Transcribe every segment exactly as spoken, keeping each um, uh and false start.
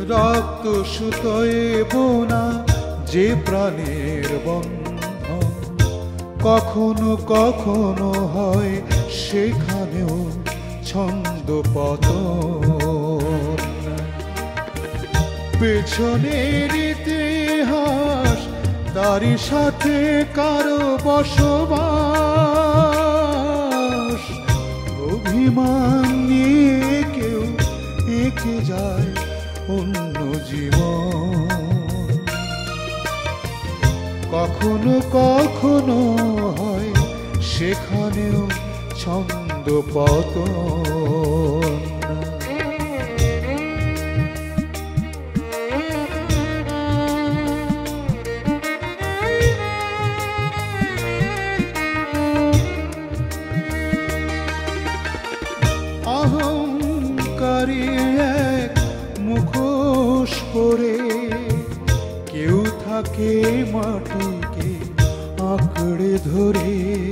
রক্ত সুতোয় বোনা যে প্রাণের বন্ধন, কখনো কখনো হয় সেখানেও ছন্দ পতন। পেছনের ইতিহাস তারই সাথে কারো বসবাস, অভিমান নিয়ে কেউ এঁকে যায় অন্য জীবন। কখনো কখনো হয় সেখানেও ছন্দ পতন। অহংকারী এক মুখোশ পরে কেউ থাকে মাটিকে আঁকড়ে ধরে।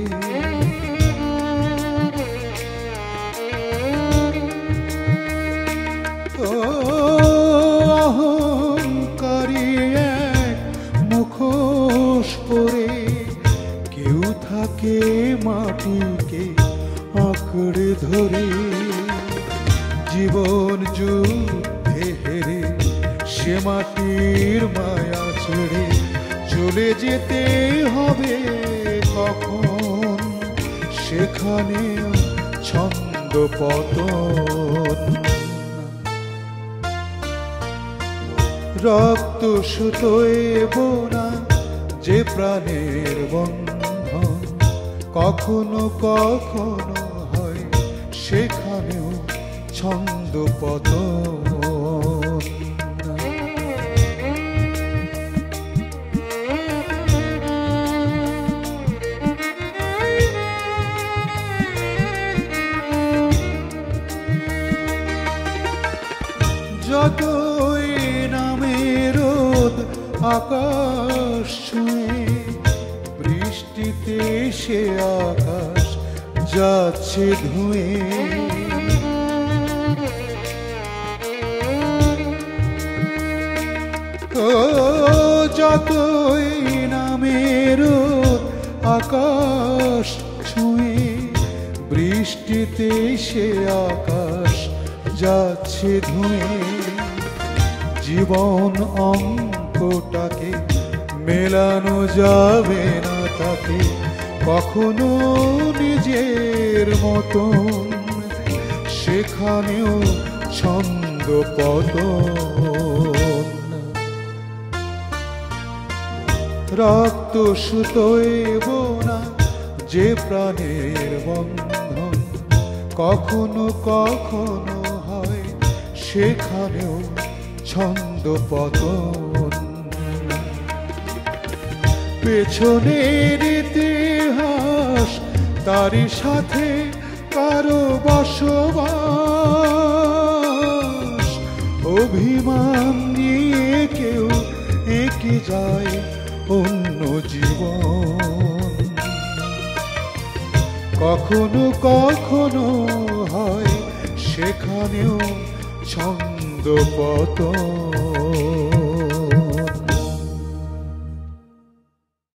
ও অহংকারী এক মুখোশ পরে কেউ থাকে মাটিকে আঁকড়ে ধরে। জীবন যুদ্ধে হেরে সে মাটির মায়া ছেড়ে চলে যেতে হবে কখন, সেখানে ছন্দ পতন। রক্ত সুতোয় বোনা যে প্রাণের বন্ধন, কখনো কখনো হয় সেখানেও ছন্দ পতন। যতই নামে রোদ আকাশ ছুঁয়ে, বৃষ্টিতে সে আকাশ যাচ্ছে ধুয়ে। ও যতই নামে রোদ আকাশ ছুঁয়ে, বৃষ্টিতে সে আকাশ যাচ্ছে ধুয়ে। জীবন অঙ্কটাকে মেলানো যাবে না তাকে কখনো নিজের মতন, সেখানেও ছন্দ পতন। রক্ত সুতোয় বোনা যে প্রাণের বন্ধন, কখনো কখনো হয় সেখানেও ছন্দ পতন। পেছনের ইতিহাস তারই সাথে কারো বসবাস, অভিমান নিয়ে কেউ এঁকে যায় অন্য জীবন। কখনো কখনো হয় সেখানেও ছন্দ পতন।